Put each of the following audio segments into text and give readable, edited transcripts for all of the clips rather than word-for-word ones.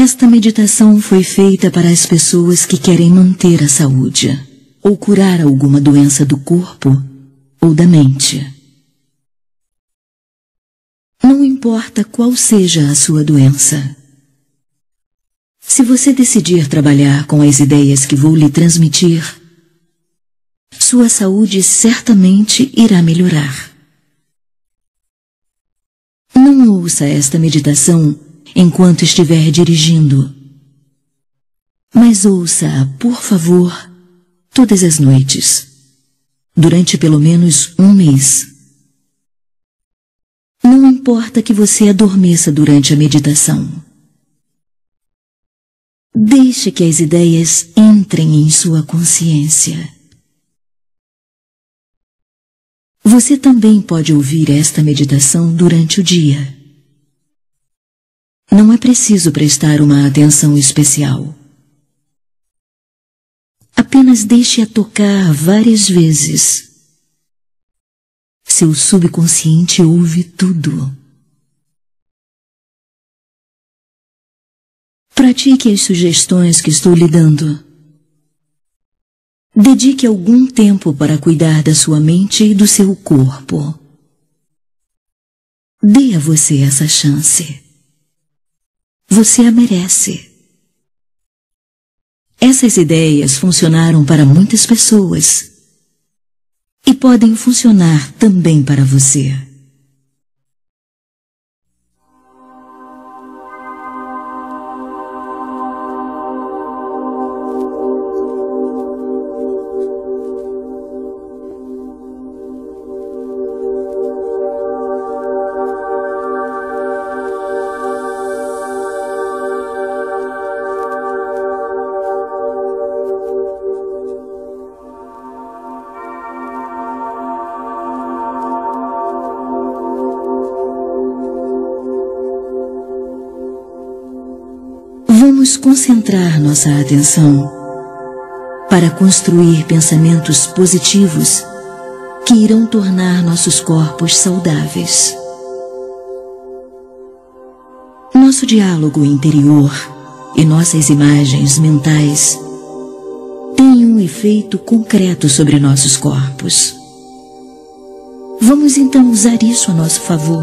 Esta meditação foi feita para as pessoas que querem manter a saúde ou curar alguma doença do corpo ou da mente. Não importa qual seja a sua doença. Se você decidir trabalhar com as ideias que vou lhe transmitir, sua saúde certamente irá melhorar. Não ouça esta meditação enquanto estiver dirigindo, mas ouça-a, por favor, todas as noites, durante pelo menos um mês. Não importa que você adormeça durante a meditação. Deixe que as ideias entrem em sua consciência. Você também pode ouvir esta meditação durante o dia. Não é preciso prestar uma atenção especial. Apenas deixe-a tocar várias vezes. Seu subconsciente ouve tudo. Pratique as sugestões que estou lhe dando. Dedique algum tempo para cuidar da sua mente e do seu corpo. Dê a você essa chance. Você a merece. Essas ideias funcionaram para muitas pessoas e podem funcionar também para você. Vamos concentrar nossa atenção para construir pensamentos positivos que irão tornar nossos corpos saudáveis. Nosso diálogo interior e nossas imagens mentais têm um efeito concreto sobre nossos corpos. Vamos então usar isso a nosso favor.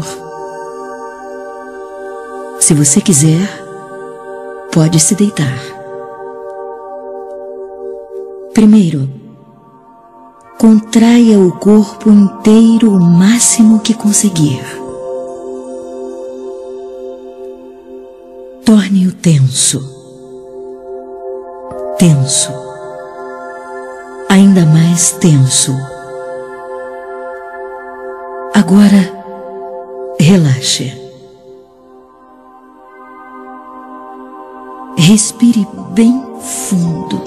Se você quiser, pode se deitar. Primeiro, contraia o corpo inteiro o máximo que conseguir. Torne-o tenso. Tenso. Ainda mais tenso. Agora, relaxe. Respire bem fundo.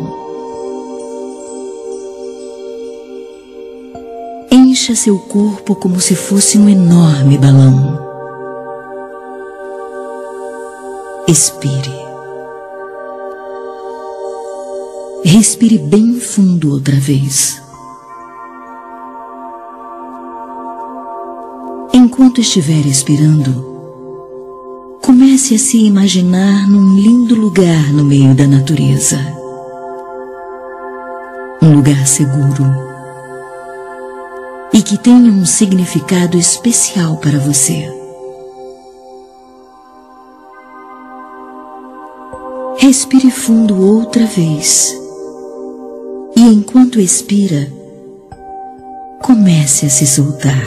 Encha seu corpo como se fosse um enorme balão. Expire. Respire bem fundo outra vez. Enquanto estiver expirando, comece a se imaginar num lindo lugar no meio da natureza. Um lugar seguro e que tenha um significado especial para você. Respire fundo outra vez e enquanto expira, comece a se soltar.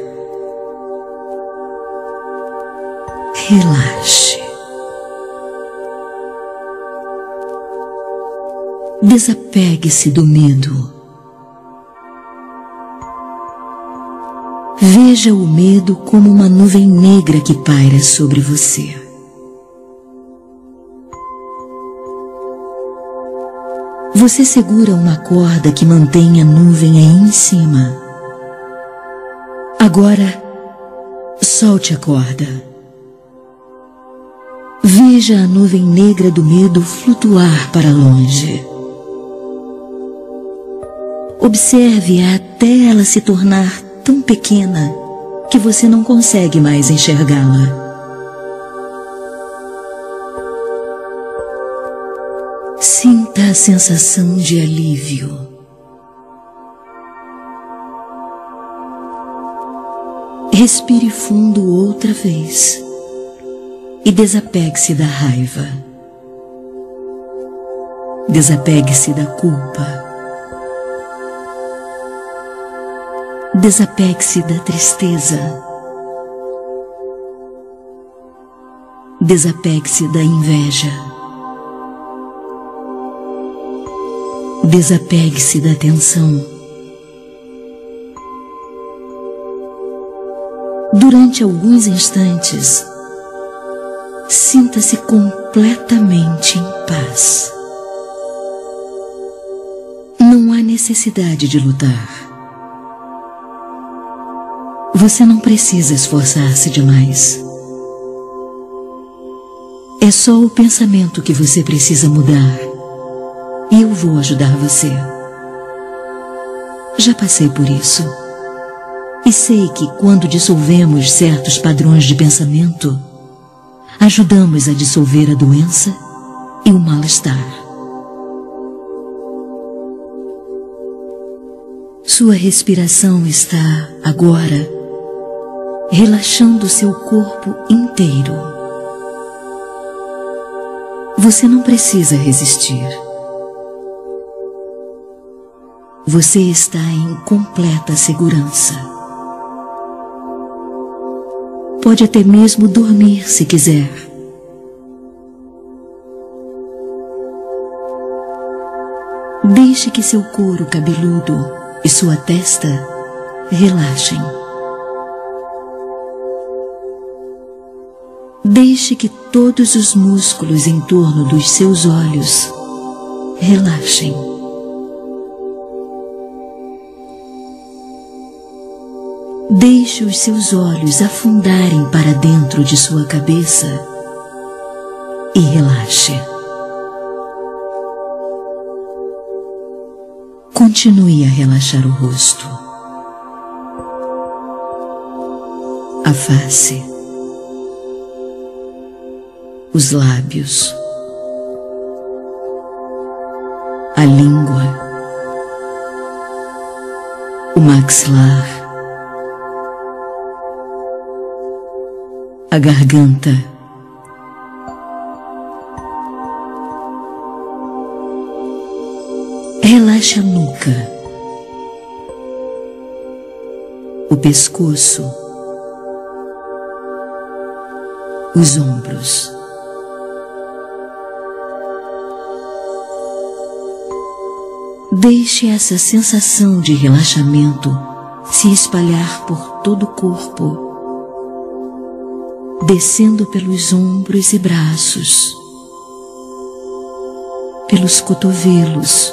Relaxe. Desapegue-se do medo. Veja o medo como uma nuvem negra que paira sobre você. Você segura uma corda que mantém a nuvem aí em cima. Agora, solte a corda. Veja a nuvem negra do medo flutuar para longe. Observe-a até ela se tornar tão pequena que você não consegue mais enxergá-la. Sinta a sensação de alívio. Respire fundo outra vez e desapegue-se da raiva. Desapegue-se da culpa. Desapegue-se da tristeza. Desapegue-se da inveja. Desapegue-se da tensão. Durante alguns instantes, sinta-se completamente em paz. Não há necessidade de lutar. Você não precisa esforçar-se demais. É só o pensamento que você precisa mudar. E eu vou ajudar você. Já passei por isso. E sei que quando dissolvemos certos padrões de pensamento, ajudamos a dissolver a doença e o mal-estar. Sua respiração está, agora, relaxando seu corpo inteiro. Você não precisa resistir. Você está em completa segurança. Pode até mesmo dormir se quiser. Deixe que seu couro cabeludo e sua testa relaxem. Deixe que todos os músculos em torno dos seus olhos relaxem. Deixe os seus olhos afundarem para dentro de sua cabeça e relaxe. Continue a relaxar o rosto, a face, os lábios, a língua, o maxilar, a garganta, relaxe a nuca, o pescoço, os ombros. Deixe essa sensação de relaxamento se espalhar por todo o corpo, descendo pelos ombros e braços, pelos cotovelos,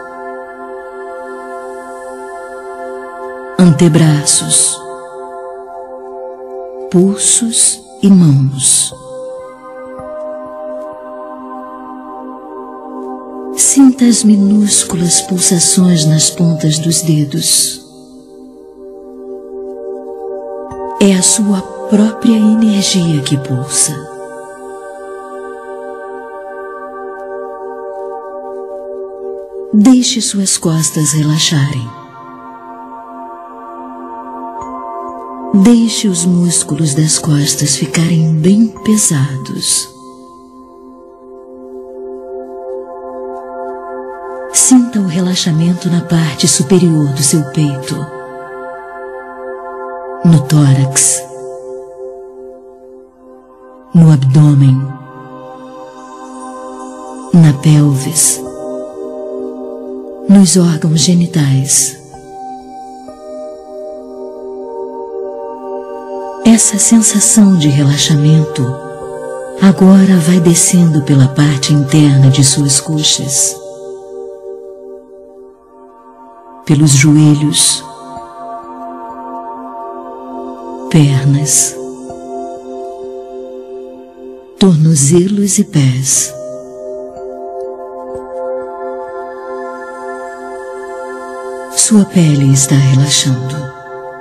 antebraços, pulsos e mãos. Sinta as minúsculas pulsações nas pontas dos dedos. É a sua própria energia que pulsa. Deixe suas costas relaxarem. Deixe os músculos das costas ficarem bem pesados. Sinta o relaxamento na parte superior do seu peito, no tórax, no abdômen, na pelvis, nos órgãos genitais. Essa sensação de relaxamento agora vai descendo pela parte interna de suas coxas, pelos joelhos, pernas, tornozelos e pés. Sua pele está relaxando.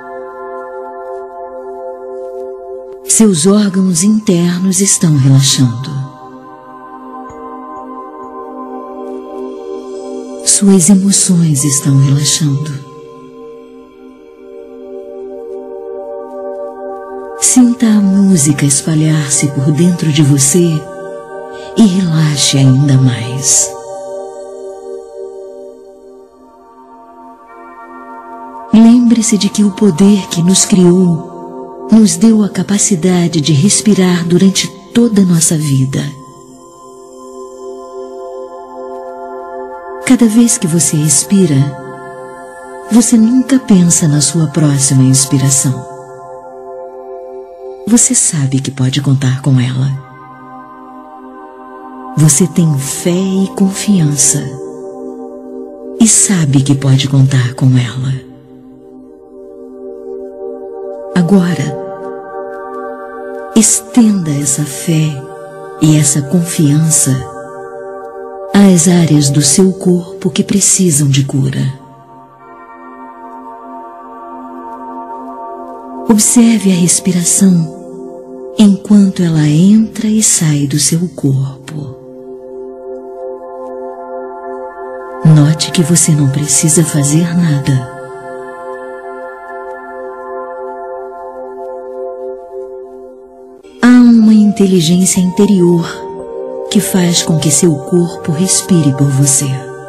Seus órgãos internos estão relaxando. suas emoções estão relaxando. Sinta a música espalhar-se por dentro de você e relaxe ainda mais. Lembre-se de que o poder que nos criou nos deu a capacidade de respirar durante toda a nossa vida. Cada vez que você respira, você nunca pensa na sua próxima inspiração. Você sabe que pode contar com ela. Você tem fé e confiança e sabe que pode contar com ela. Agora, estenda essa fé e essa confiança às áreas do seu corpo que precisam de cura. Observe a respiração enquanto ela entra e sai do seu corpo. Note que você não precisa fazer nada. Há uma inteligência interior que faz com que seu corpo respire por você.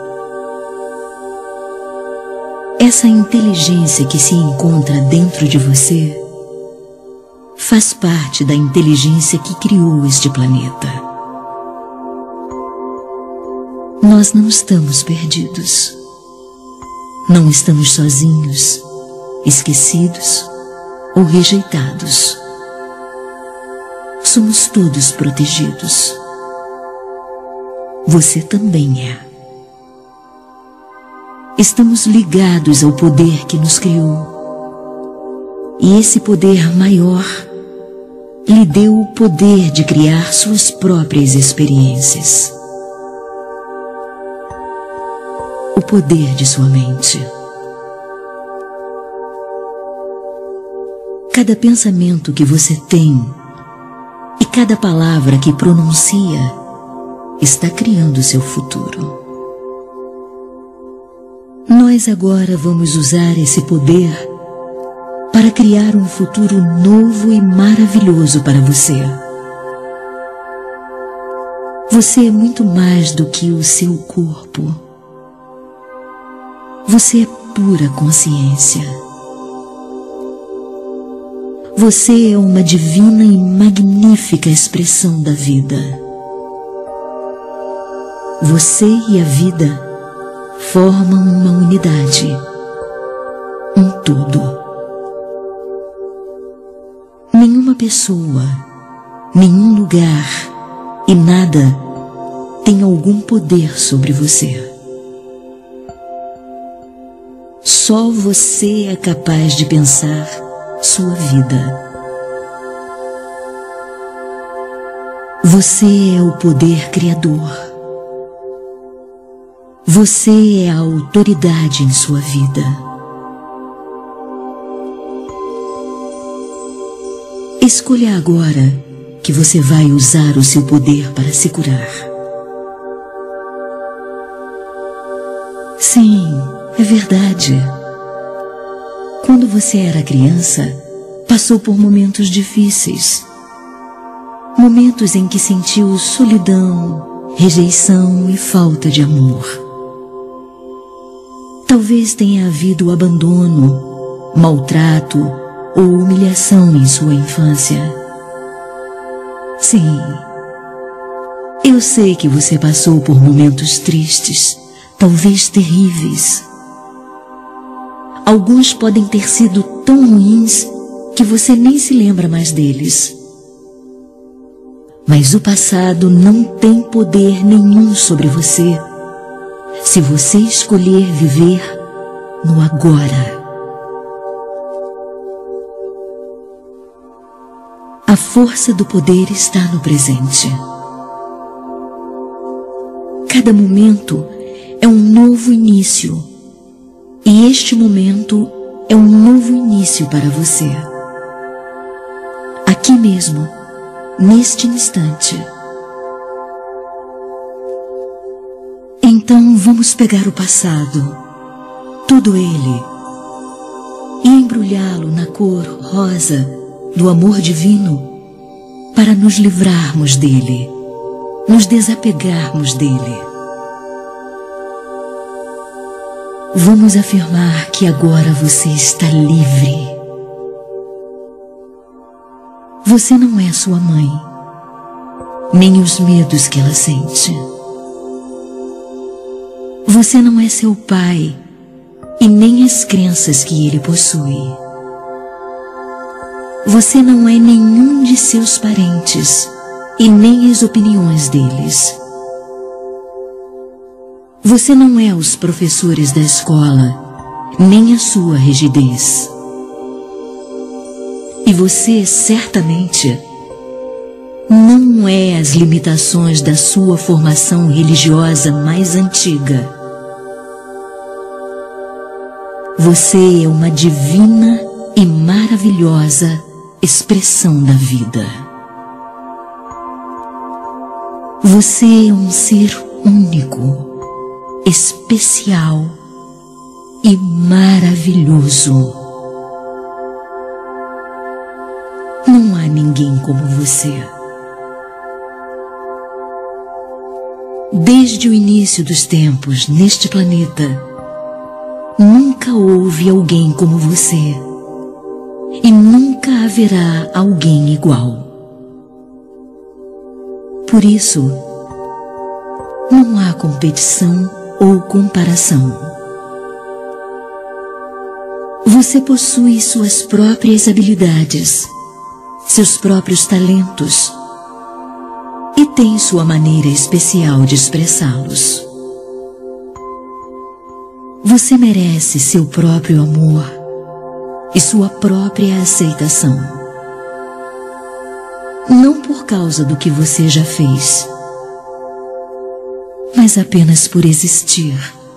Essa inteligência que se encontra dentro de você faz parte da inteligência que criou este planeta. Nós não estamos perdidos. Não estamos sozinhos, esquecidos ou rejeitados. Somos todos protegidos. Você também é. Estamos ligados ao poder que nos criou. E esse poder maior lhe deu o poder de criar suas próprias experiências. O poder de sua mente. Cada pensamento que você tem e cada palavra que pronuncia está criando seu futuro. Nós agora vamos usar esse poder para criar um futuro novo e maravilhoso para você. Você é muito mais do que o seu corpo. Você é pura consciência. Você é uma divina e magnífica expressão da vida. Você e a vida formam uma unidade, um todo. Nenhuma pessoa, nenhum lugar e nada tem algum poder sobre você. Só você é capaz de pensar sua vida. Você é o poder criador. Você é a autoridade em sua vida. Escolha agora que você vai usar o seu poder para se curar. Sim, é verdade. Quando você era criança, passou por momentos difíceis. Momentos em que sentiu solidão, rejeição e falta de amor. Talvez tenha havido abandono, maltrato ou humilhação em sua infância. Sim, eu sei que você passou por momentos tristes, talvez terríveis. Alguns podem ter sido tão ruins que você nem se lembra mais deles. Mas o passado não tem poder nenhum sobre você, se você escolher viver no agora. A força do poder está no presente. Cada momento é um novo início, e este momento é um novo início para você. Aqui mesmo, neste instante. Em Então vamos pegar o passado, todo ele, e embrulhá-lo na cor rosa do amor divino para nos livrarmos dele, nos desapegarmos dele. Vamos afirmar que agora você está livre. Você não é sua mãe, nem os medos que ela sente. Você não é seu pai e nem as crenças que ele possui. Você não é nenhum de seus parentes e nem as opiniões deles. Você não é os professores da escola, nem a sua rigidez. E você, certamente, não é as limitações da sua formação religiosa mais antiga. Você é uma divina e maravilhosa expressão da vida. Você é um ser único, especial e maravilhoso. Não há ninguém como você. Desde o início dos tempos neste planeta, nunca houve alguém como você e nunca haverá alguém igual. Por isso, não há competição ou comparação. Você possui suas próprias habilidades, seus próprios talentos e tem sua maneira especial de expressá-los. Você merece seu próprio amor e sua própria aceitação. Não por causa do que você já fez, mas apenas por existir.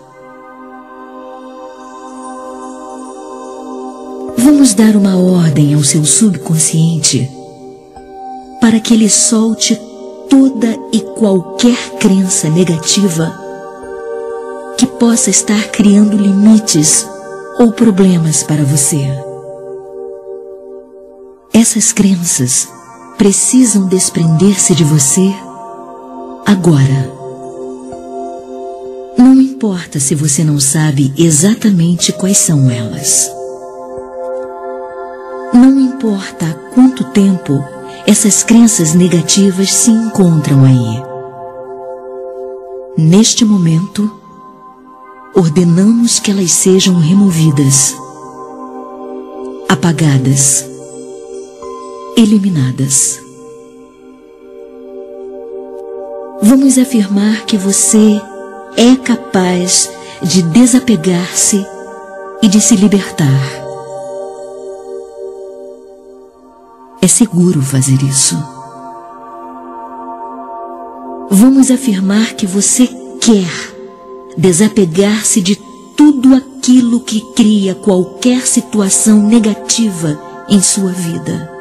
Vamos dar uma ordem ao seu subconsciente para que ele solte toda e qualquer crença negativa que possa estar criando limites ou problemas para você. Essas crenças precisam desprender-se de você agora. Não importa se você não sabe exatamente quais são elas. Não importa há quanto tempo essas crenças negativas se encontram aí. Neste momento, ordenamos que elas sejam removidas, apagadas, eliminadas. Vamos afirmar que você é capaz de desapegar-se e de se libertar. É seguro fazer isso. Vamos afirmar que você quer desapegar-se de tudo aquilo que cria qualquer situação negativa em sua vida.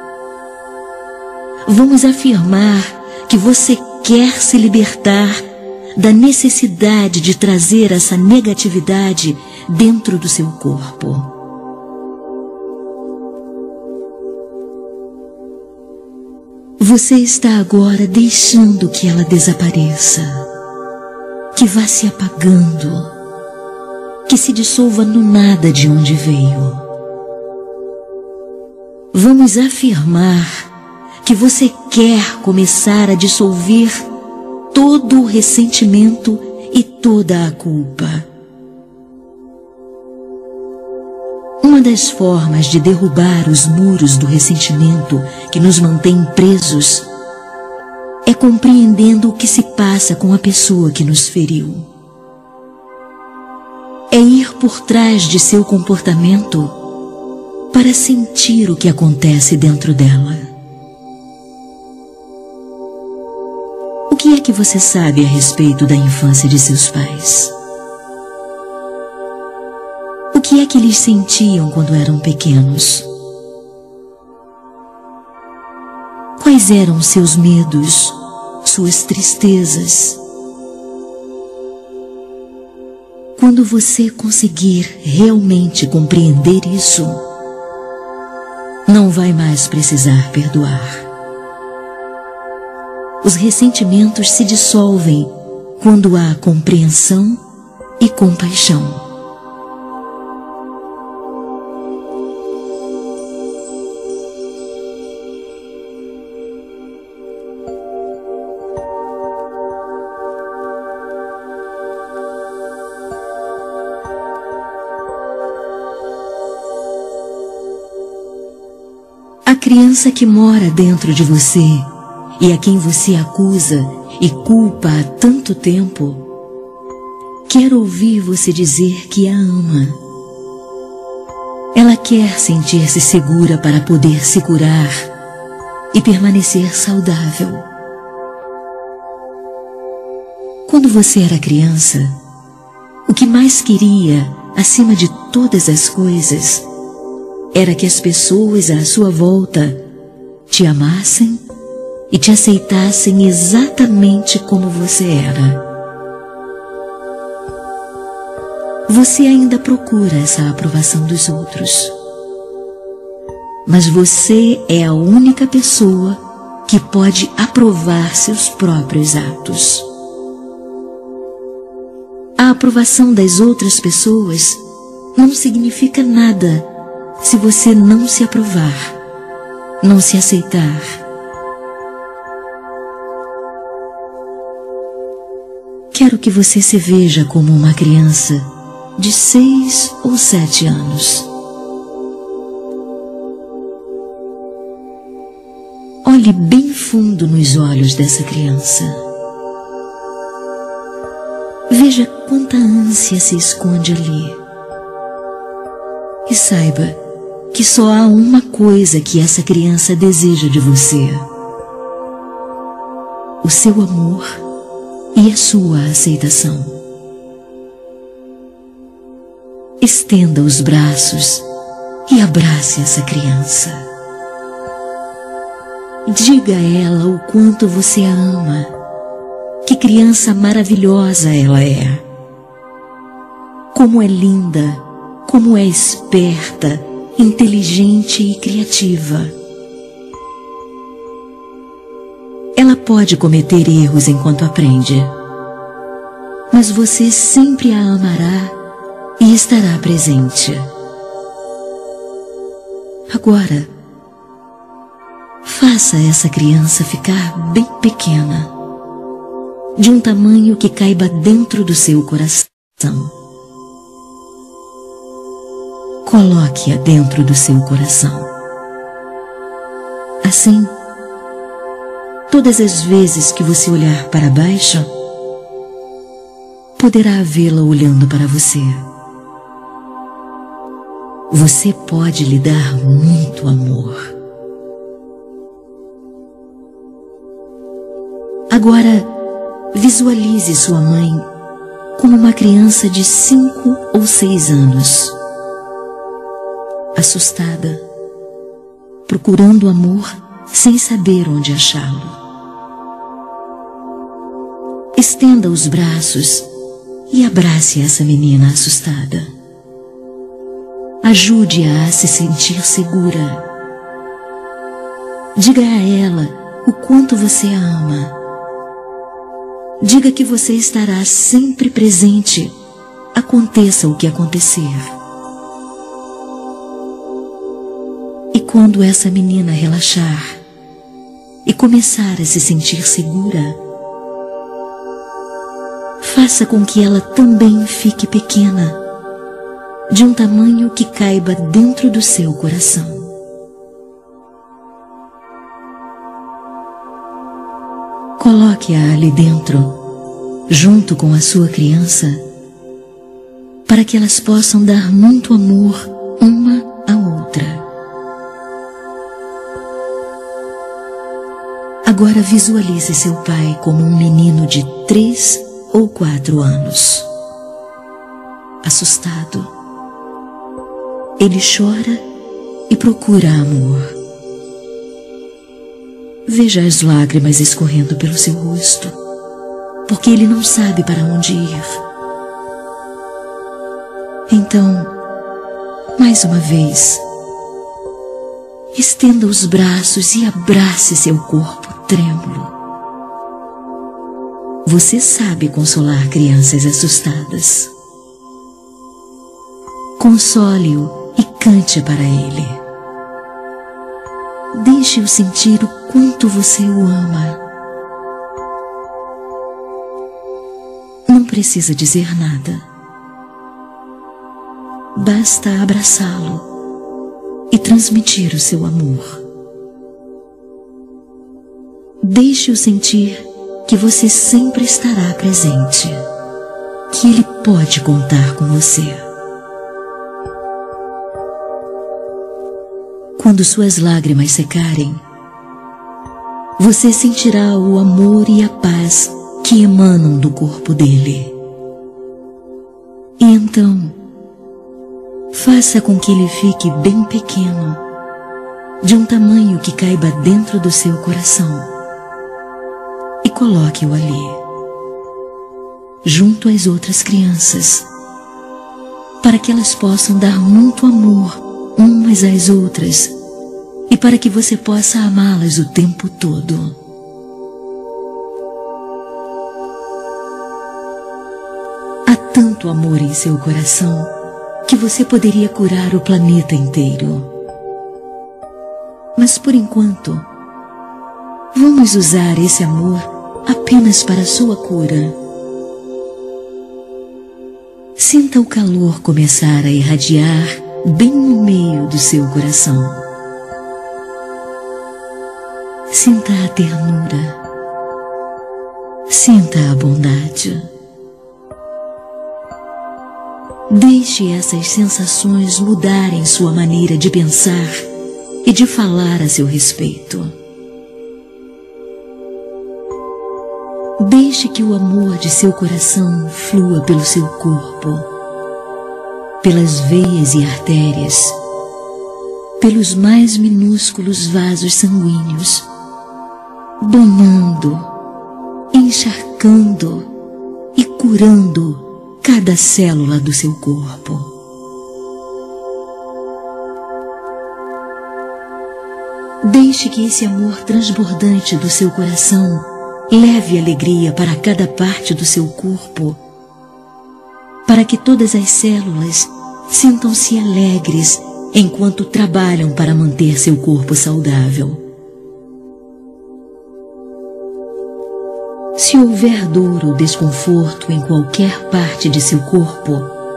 Vamos afirmar que você quer se libertar da necessidade de trazer essa negatividade dentro do seu corpo. Você está agora deixando que ela desapareça, que vá se apagando, que se dissolva no nada de onde veio. Vamos afirmar que você quer começar a dissolver todo o ressentimento e toda a culpa. Uma das formas de derrubar os muros do ressentimento que nos mantém presos é compreendendo o que se passa com a pessoa que nos feriu. É ir por trás de seu comportamento para sentir o que acontece dentro dela. O que é que você sabe a respeito da infância de seus pais? O que é que eles sentiam quando eram pequenos? Quais eram seus medos, suas tristezas? Quando você conseguir realmente compreender isso, não vai mais precisar perdoar. Os ressentimentos se dissolvem quando há compreensão e compaixão. A criança que mora dentro de você e a quem você acusa e culpa há tanto tempo, quer ouvir você dizer que a ama. Ela quer sentir-se segura para poder se curar e permanecer saudável. Quando você era criança, o que mais queria, acima de todas as coisas, era que as pessoas à sua volta te amassem e te aceitassem exatamente como você era. Você ainda procura essa aprovação dos outros, mas você é a única pessoa que pode aprovar seus próprios atos. A aprovação das outras pessoas não significa nada se você não se aprovar, não se aceitar. Quero que você se veja como uma criança de 6 ou 7 anos. Olhe bem fundo nos olhos dessa criança. Veja quanta ânsia se esconde ali. E saiba que só há uma coisa que essa criança deseja de você: o seu amor e a sua aceitação. Estenda os braços e abrace essa criança. Diga a ela o quanto você a ama, que criança maravilhosa ela é. Como é linda, como é esperta, inteligente e criativa. Ela pode cometer erros enquanto aprende, mas você sempre a amará e estará presente. Agora, faça essa criança ficar bem pequena, de um tamanho que caiba dentro do seu coração. Coloque-a dentro do seu coração. Assim, todas as vezes que você olhar para baixo, poderá vê-la olhando para você. Você pode lhe dar muito amor. Agora, visualize sua mãe como uma criança de 5 ou 6 anos. Assustada, procurando amor sem saber onde achá-lo. Estenda os braços e abrace essa menina assustada. Ajude-a a se sentir segura. Diga a ela o quanto você a ama. Diga que você estará sempre presente, aconteça o que acontecer. E quando essa menina relaxar e começar a se sentir segura, faça com que ela também fique pequena, de um tamanho que caiba dentro do seu coração. Coloque-a ali dentro, junto com a sua criança, para que elas possam dar muito amor uma à outra. Agora visualize seu pai como um menino de 3 ou 4 anos. Assustado, ele chora e procura amor. Veja as lágrimas escorrendo pelo seu rosto, porque ele não sabe para onde ir. Então, mais uma vez, estenda os braços e abrace seu corpo trêmulo. Você sabe consolar crianças assustadas. Console-o e cante para ele. Deixe-o sentir o quanto você o ama. Não precisa dizer nada. Basta abraçá-lo e transmitir o seu amor. Deixe-o sentir que você sempre estará presente, que ele pode contar com você. Quando suas lágrimas secarem, você sentirá o amor e a paz que emanam do corpo dele. E então, faça com que ele fique bem pequeno, de um tamanho que caiba dentro do seu coração. E coloque-o ali, junto às outras crianças, para que elas possam dar muito amor umas às outras e para que você possa amá-las o tempo todo. Há tanto amor em seu coração que você poderia curar o planeta inteiro. Mas por enquanto, vamos usar esse amor apenas para a sua cura. Sinta o calor começar a irradiar bem no meio do seu coração. Sinta a ternura. Sinta a bondade. Deixe essas sensações mudarem sua maneira de pensar e de falar a seu respeito. Deixe que o amor de seu coração flua pelo seu corpo, pelas veias e artérias, pelos mais minúsculos vasos sanguíneos, banhando, encharcando e curando cada célula do seu corpo. Deixe que esse amor transbordante do seu coração leve alegria para cada parte do seu corpo, para que todas as células sintam-se alegres enquanto trabalham para manter seu corpo saudável. Se houver dor ou desconforto em qualquer parte de seu corpo,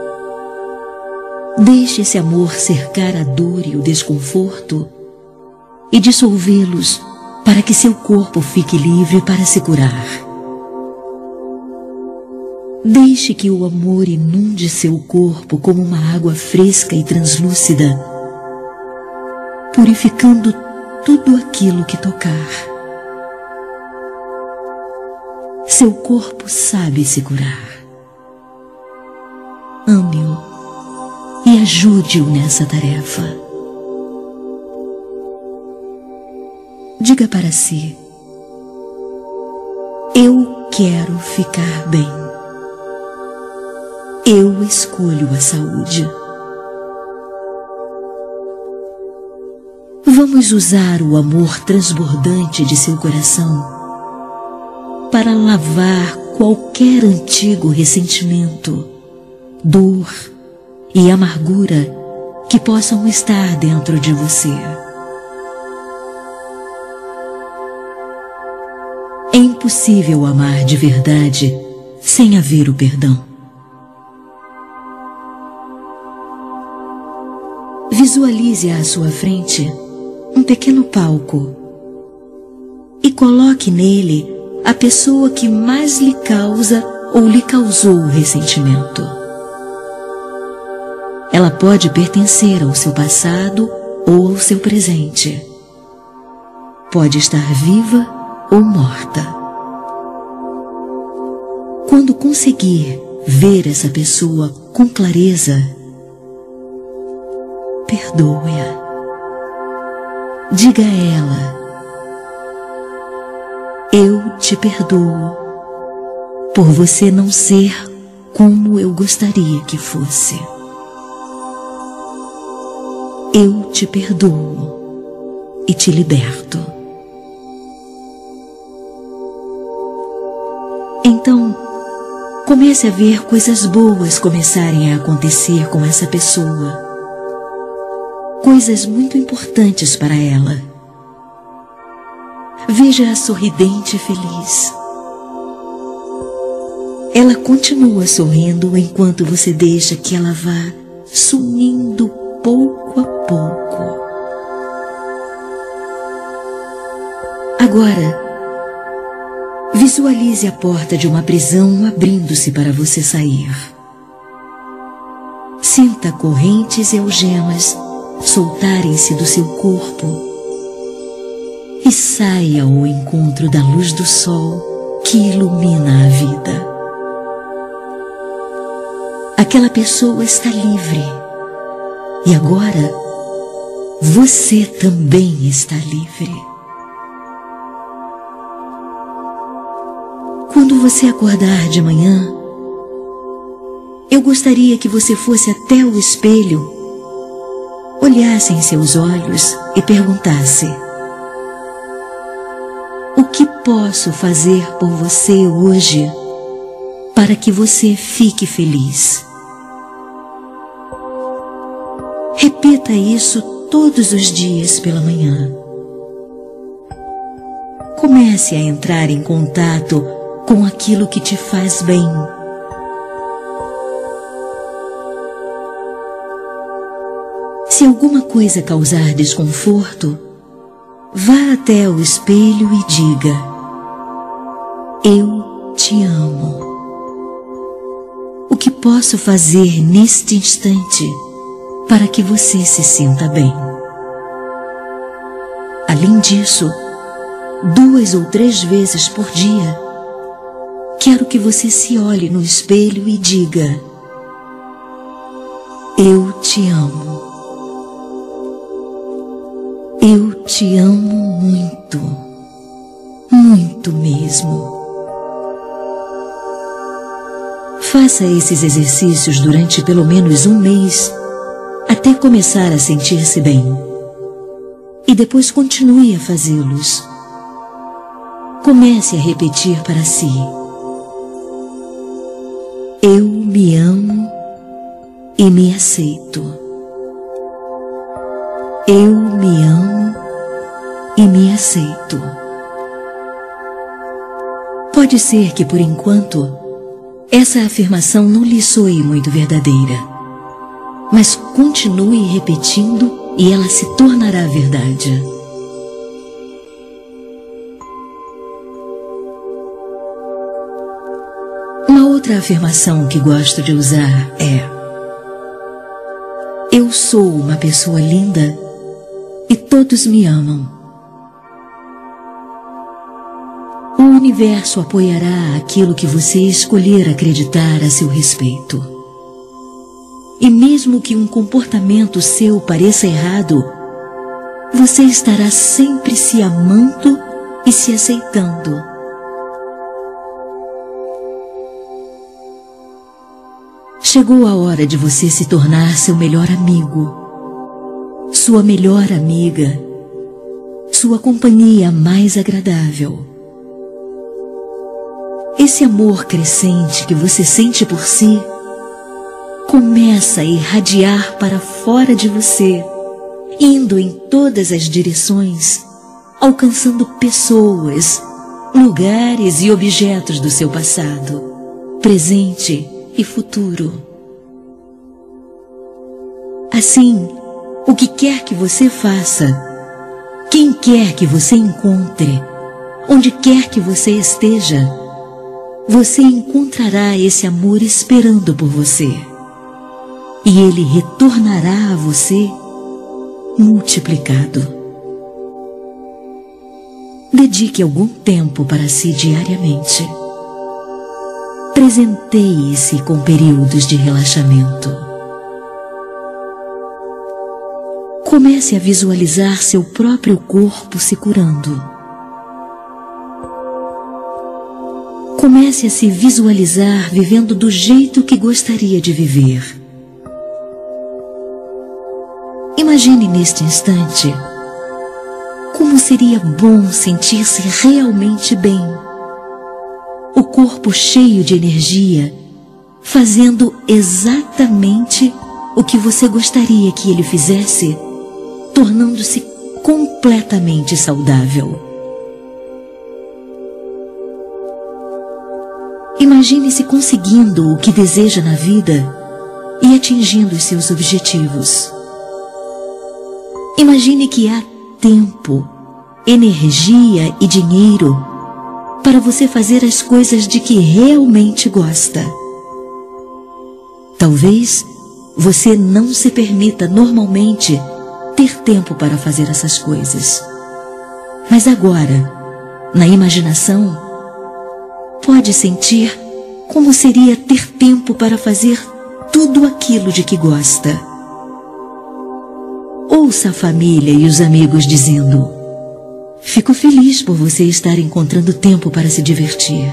deixe esse amor cercar a dor e o desconforto e dissolvê-los para que seu corpo fique livre para se curar. Deixe que o amor inunde seu corpo como uma água fresca e translúcida, purificando tudo aquilo que tocar. Seu corpo sabe se curar. Ame-o e ajude-o nessa tarefa. Diga para si: eu quero ficar bem. Eu escolho a saúde. Vamos usar o amor transbordante de seu coração para lavar qualquer antigo ressentimento, dor e amargura que possam estar dentro de você. É impossível amar de verdade sem haver o perdão. Visualize à sua frente um pequeno palco e coloque nele a pessoa que mais lhe causa ou lhe causou o ressentimento. Ela pode pertencer ao seu passado ou ao seu presente. Pode estar viva ou morta. Quando conseguir ver essa pessoa com clareza, perdoe-a. Diga a ela: eu te perdoo por você não ser como eu gostaria que fosse. Eu te perdoo e te liberto. Então, comece a ver coisas boas começarem a acontecer com essa pessoa. Coisas muito importantes para ela. Veja-a sorridente e feliz. Ela continua sorrindo enquanto você deixa que ela vá sumindo pouco a pouco. Agora, visualize a porta de uma prisão abrindo-se para você sair. Sinta correntes e algemas soltarem-se do seu corpo e saia ao encontro da luz do sol que ilumina a vida. Aquela pessoa está livre e agora você também está livre. Quando você acordar de manhã, eu gostaria que você fosse até o espelho, olhasse em seus olhos e perguntasse: o que posso fazer por você hoje para que você fique feliz? Repita isso todos os dias pela manhã. Comece a entrar em contato com aquilo que te faz bem. Se alguma coisa causar desconforto, vá até o espelho e diga: eu te amo. O que posso fazer neste instante para que você se sinta bem? Além disso, 2 ou 3 vezes por dia, quero que você se olhe no espelho e diga: eu te amo. Eu te amo muito, muito mesmo. Faça esses exercícios durante pelo menos 1 mês, até começar a sentir-se bem. E depois continue a fazê-los. Comece a repetir para si: eu me amo e me aceito. Eu me amo e me aceito. Pode ser que, por enquanto, essa afirmação não lhe soe muito verdadeira, mas continue repetindo e ela se tornará verdade. Uma outra afirmação que gosto de usar é: eu sou uma pessoa linda e todos me amam. O universo apoiará aquilo que você escolher acreditar a seu respeito. E mesmo que um comportamento seu pareça errado, você estará sempre se amando e se aceitando. Chegou a hora de você se tornar seu melhor amigo, sua melhor amiga, sua companhia mais agradável. Esse amor crescente que você sente por si começa a irradiar para fora de você, indo em todas as direções, alcançando pessoas, lugares e objetos do seu passado, presente e futuro. Assim, o que quer que você faça, quem quer que você encontre, onde quer que você esteja, você encontrará esse amor esperando por você. E ele retornará a você multiplicado. Dedique algum tempo para si diariamente. Presenteie-se com períodos de relaxamento. Comece a visualizar seu próprio corpo se curando. Comece a se visualizar vivendo do jeito que gostaria de viver. Imagine neste instante como seria bom sentir-se realmente bem. O corpo cheio de energia, fazendo exatamente o que você gostaria que ele fizesse, tornando-se completamente saudável. Imagine-se conseguindo o que deseja na vida e atingindo os seus objetivos. Imagine que há tempo, energia e dinheiro para você fazer as coisas de que realmente gosta. Talvez você não se permita normalmente ter tempo para fazer essas coisas. Mas agora, na imaginação, pode sentir como seria ter tempo para fazer tudo aquilo de que gosta. Ouça a família e os amigos dizendo: fico feliz por você estar encontrando tempo para se divertir.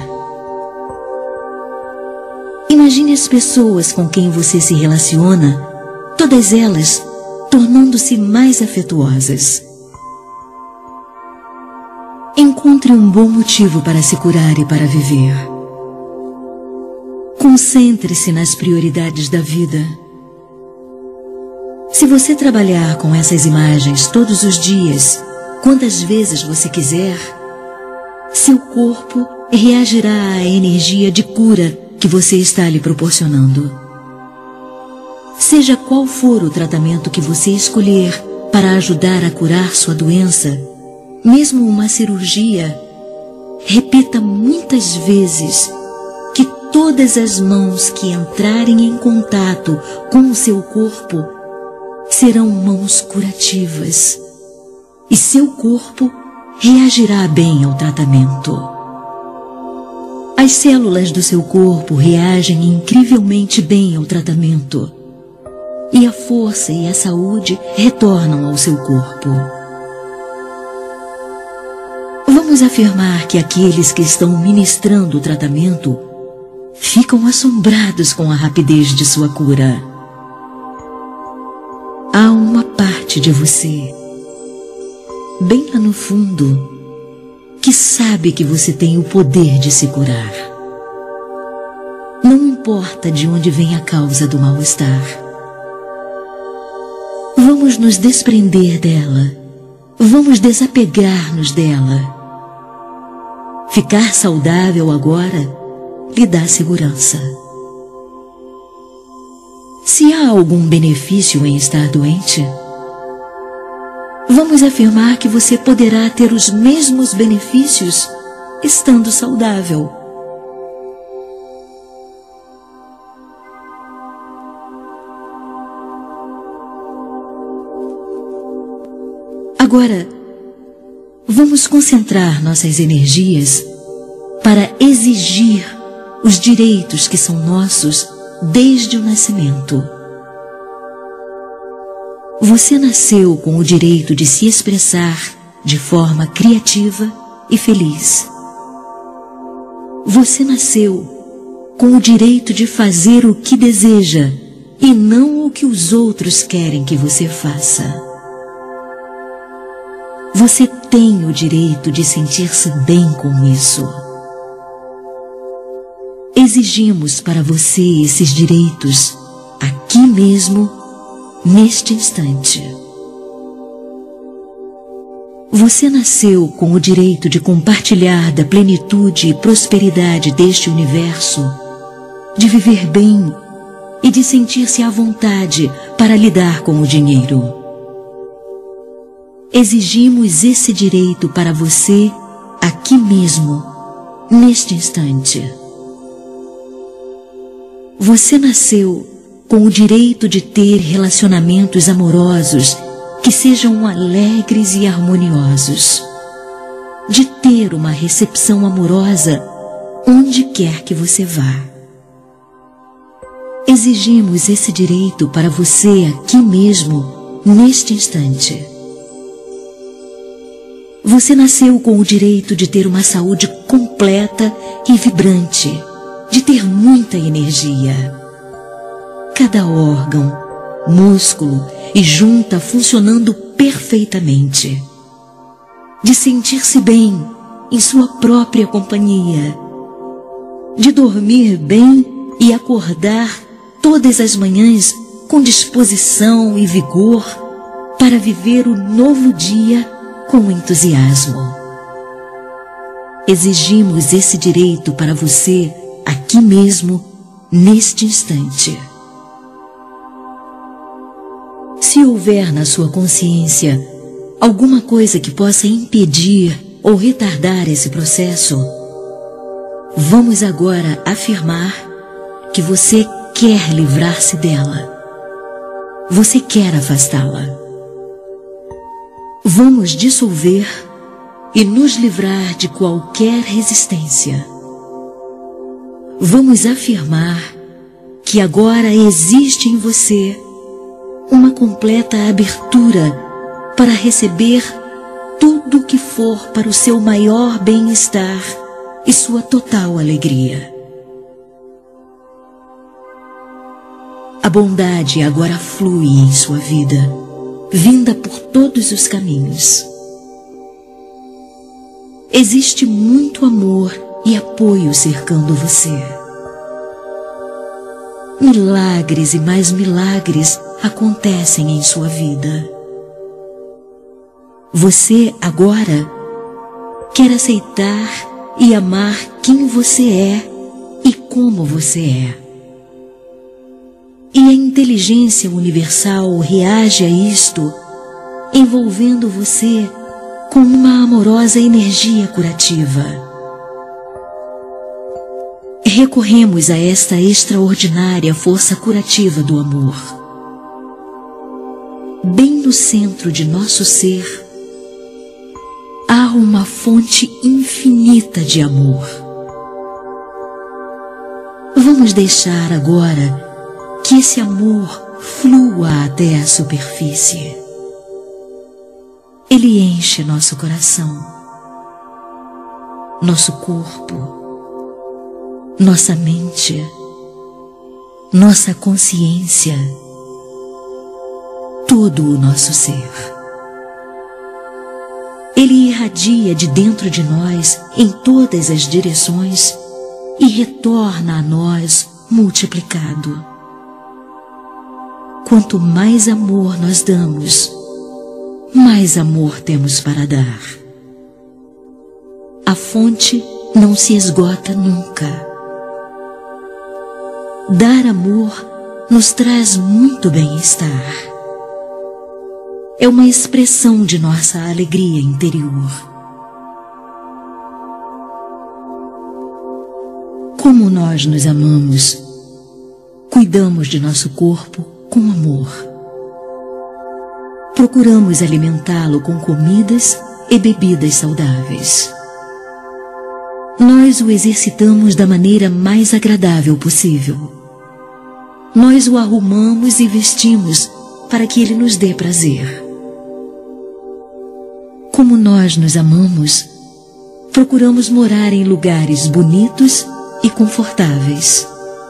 Imagine as pessoas com quem você se relaciona, todas elas tornando-se mais afetuosas. Encontre um bom motivo para se curar e para viver. Concentre-se nas prioridades da vida. Se você trabalhar com essas imagens todos os dias, quantas vezes você quiser, seu corpo reagirá à energia de cura que você está lhe proporcionando. Seja qual for o tratamento que você escolher para ajudar a curar sua doença, mesmo uma cirurgia, repita muitas vezes que todas as mãos que entrarem em contato com o seu corpo serão mãos curativas e seu corpo reagirá bem ao tratamento. As células do seu corpo reagem incrivelmente bem ao tratamento e a força e a saúde retornam ao seu corpo. Vamos afirmar que aqueles que estão ministrando o tratamento ficam assombrados com a rapidez de sua cura. Há uma parte de você, bem lá no fundo, que sabe que você tem o poder de se curar. Não importa de onde vem a causa do mal-estar. Vamos nos desprender dela. Vamos desapegar-nos dela. Ficar saudável agora lhe dá segurança. Se há algum benefício em estar doente, vamos afirmar que você poderá ter os mesmos benefícios estando saudável. Agora, vamos concentrar nossas energias para exigir os direitos que são nossos desde o nascimento. Você nasceu com o direito de se expressar de forma criativa e feliz. Você nasceu com o direito de fazer o que deseja e não o que os outros querem que você faça. Você tem o direito de sentir-se bem com isso. Exigimos para você esses direitos aqui mesmo, neste instante. Você nasceu com o direito de compartilhar da plenitude e prosperidade deste universo, de viver bem e de sentir-se à vontade para lidar com o dinheiro. Exigimos esse direito para você aqui mesmo, neste instante. Você nasceu com o direito de ter relacionamentos amorosos que sejam alegres e harmoniosos, de ter uma recepção amorosa onde quer que você vá. Exigimos esse direito para você aqui mesmo, neste instante. Você nasceu com o direito de ter uma saúde completa e vibrante, de ter muita energia. Cada órgão, músculo e junta funcionando perfeitamente, de sentir-se bem em sua própria companhia, de dormir bem e acordar todas as manhãs com disposição e vigor para viver o novo dia com entusiasmo. Exigimos esse direito para você aqui mesmo, neste instante. Se houver na sua consciência alguma coisa que possa impedir ou retardar esse processo, vamos agora afirmar que você quer livrar-se dela. Você quer afastá-la. Vamos dissolver e nos livrar de qualquer resistência. Vamos afirmar que agora existe em você uma completa abertura para receber tudo o que for para o seu maior bem-estar e sua total alegria. A bondade agora flui em sua vida, vinda por todos os caminhos. Existe muito amor e apoio cercando você. Milagres e mais milagres acontecem em sua vida. Você agora quer aceitar e amar quem você é e como você é. E a inteligência universal reage a isto, envolvendo você com uma amorosa energia curativa. Recorremos a esta extraordinária força curativa do amor. Bem no centro de nosso ser, há uma fonte infinita de amor. Vamos deixar agora que esse amor flua até a superfície. Ele enche nosso coração, nosso corpo, nossa mente, nossa consciência, todo o nosso ser. Ele irradia de dentro de nós em todas as direções e retorna a nós multiplicado. Quanto mais amor nós damos, mais amor temos para dar. A fonte não se esgota nunca. Dar amor nos traz muito bem-estar. É uma expressão de nossa alegria interior. Como nós nos amamos, cuidamos de nosso corpo com amor. Procuramos alimentá-lo com comidas e bebidas saudáveis. Nós o exercitamos da maneira mais agradável possível. Nós o arrumamos e vestimos para que ele nos dê prazer. Como nós nos amamos, procuramos morar em lugares bonitos e confortáveis.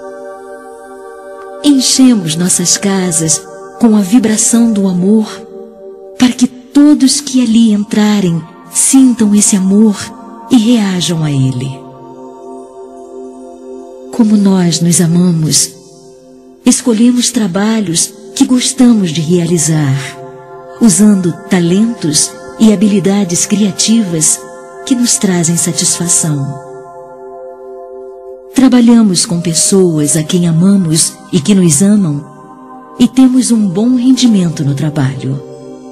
Enchemos nossas casas com a vibração do amor para que todos que ali entrarem sintam esse amor e reajam a ele. Como nós nos amamos, escolhemos trabalhos que gostamos de realizar, usando talentos e habilidades criativas que nos trazem satisfação. Trabalhamos com pessoas a quem amamos e que nos amam e temos um bom rendimento no trabalho.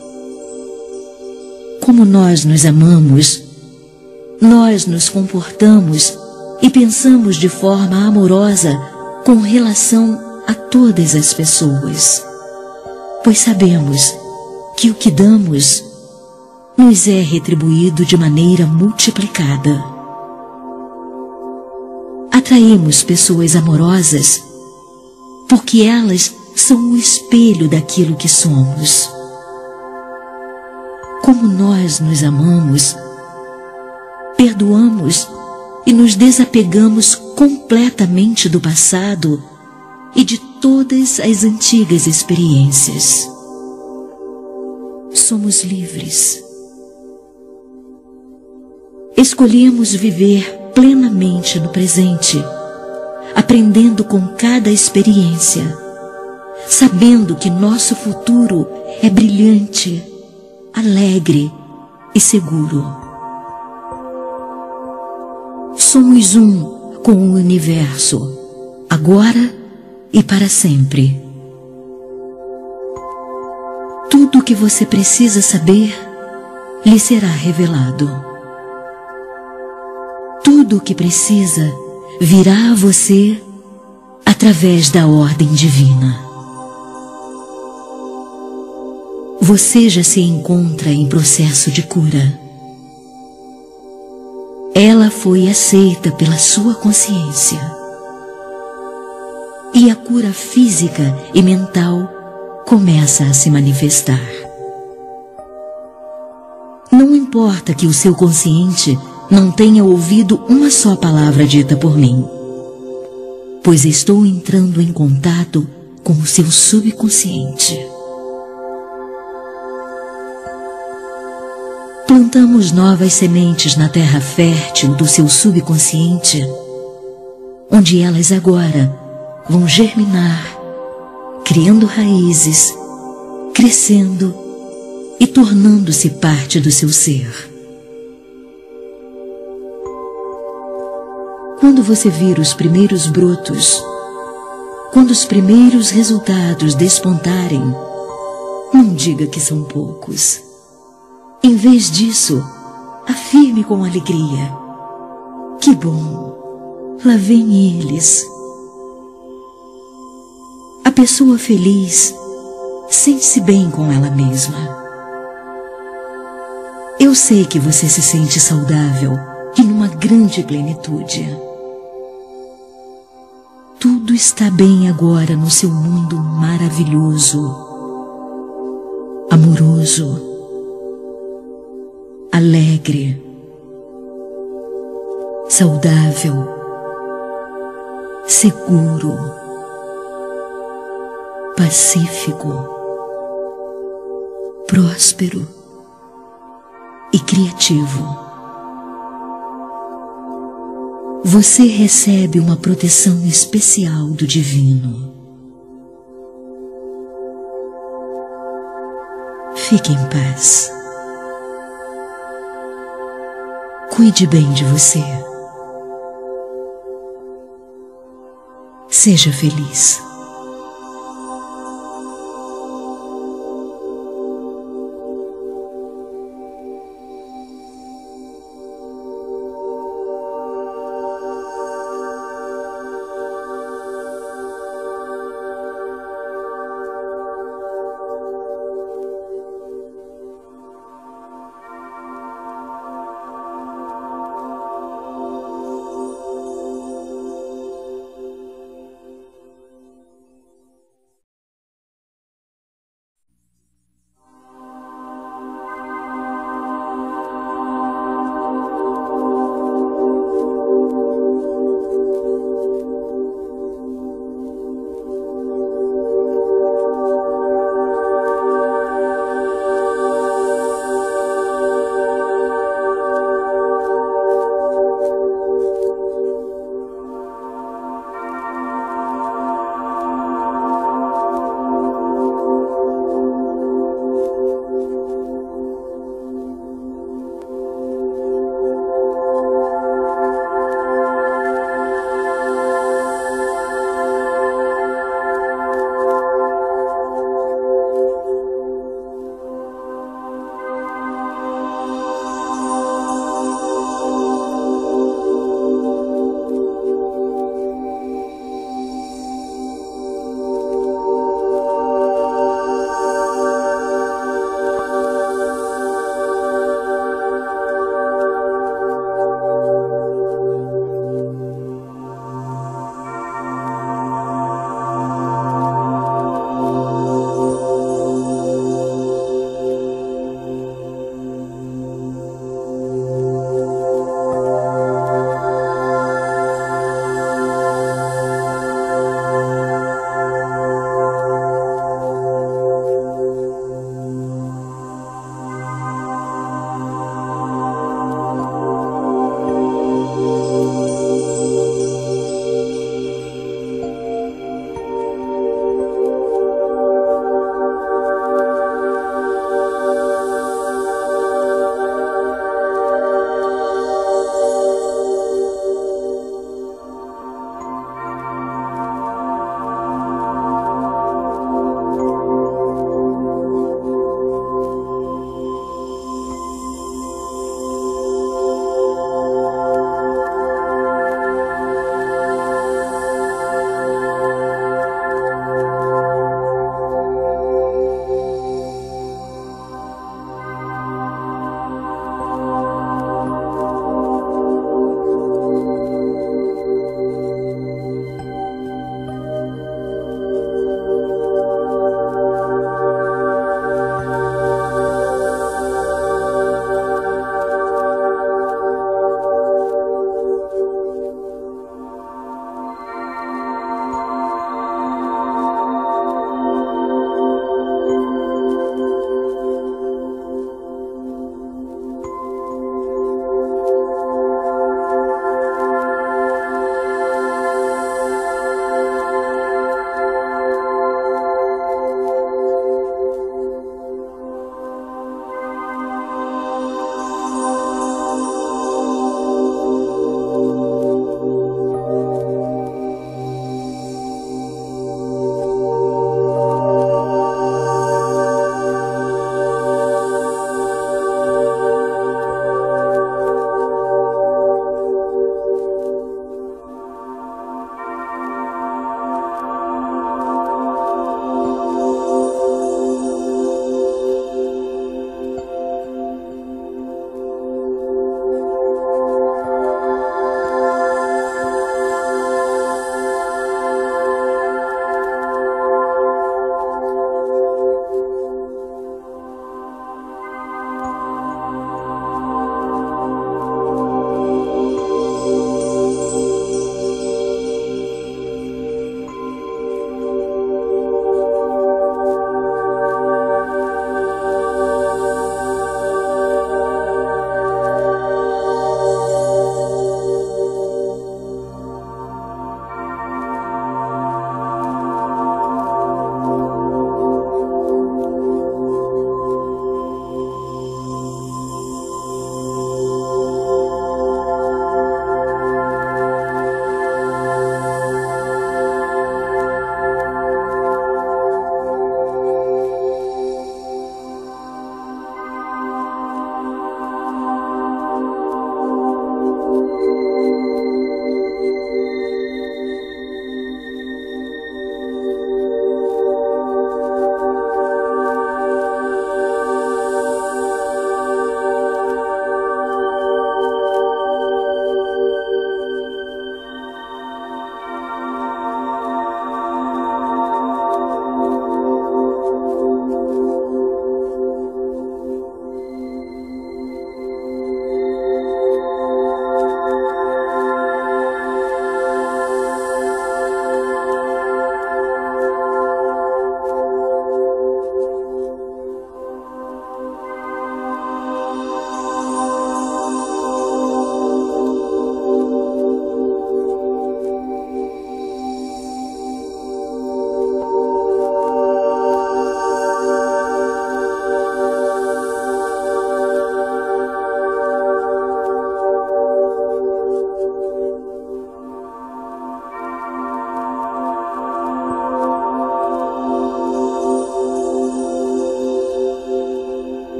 Como nós nos amamos, nós nos comportamos e pensamos de forma amorosa com relação a todas as pessoas, pois sabemos que o que damos nos é retribuído de maneira multiplicada. Atraímos pessoas amorosas porque elas são o espelho daquilo que somos. Como nós nos amamos, perdoamos e nos desapegamos completamente do passado e de todas as antigas experiências. Somos livres. Escolhemos viver plenamente no presente, aprendendo com cada experiência, sabendo que nosso futuro é brilhante, alegre e seguro. Somos um com o universo, agora e para sempre. Tudo o que você precisa saber lhe será revelado. Tudo o que precisa virá a você através da ordem divina. Você já se encontra em processo de cura. Ela foi aceita pela sua consciência. E a cura física e mental começa a se manifestar. Não importa que o seu consciente não tenha ouvido uma só palavra dita por mim, pois estou entrando em contato com o seu subconsciente. Plantamos novas sementes na terra fértil do seu subconsciente, onde elas agora vão germinar, criando raízes, crescendo e tornando-se parte do seu ser. Quando você vir os primeiros brotos, quando os primeiros resultados despontarem, não diga que são poucos. Em vez disso, afirme com alegria: que bom, lá vem eles. A pessoa feliz sente-se bem com ela mesma. Eu sei que você se sente saudável e numa grande plenitude. Tudo está bem agora no seu mundo maravilhoso, amoroso, alegre, saudável, seguro, pacífico, próspero e criativo. Você recebe uma proteção especial do divino. Fique em paz. Cuide bem de você. Seja feliz.